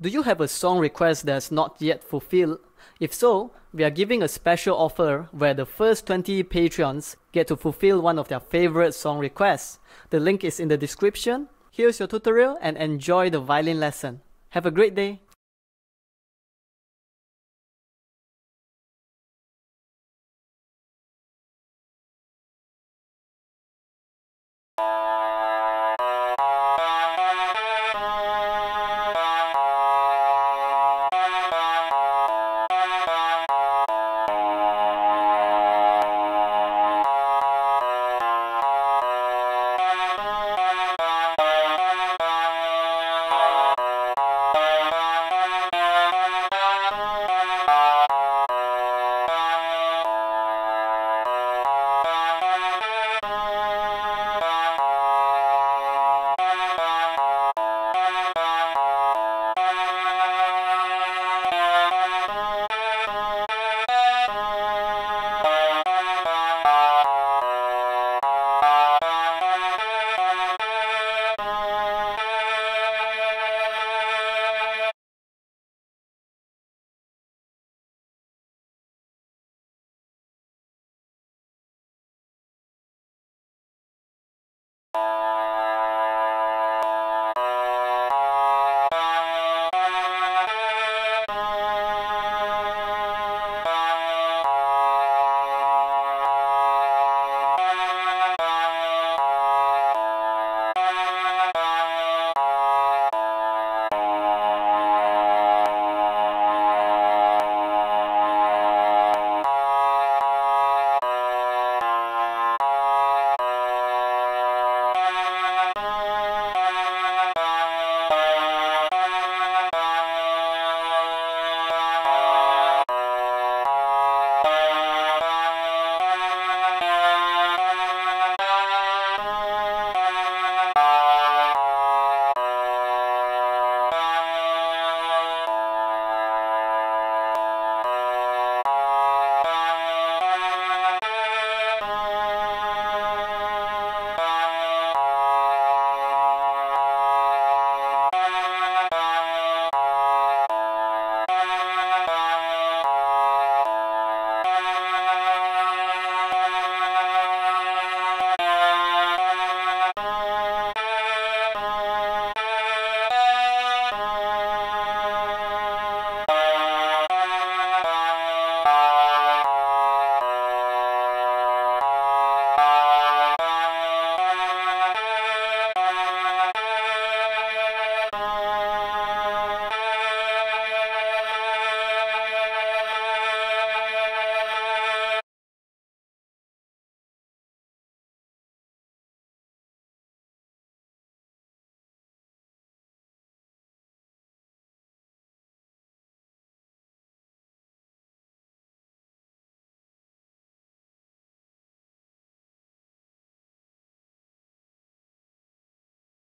Do you have a song request that's not yet fulfilled? If so, we are giving a special offer where the first 20 Patreons get to fulfill one of their favorite song requests. The link is in the description. Here's your tutorial and enjoy the violin lesson. Have a great day!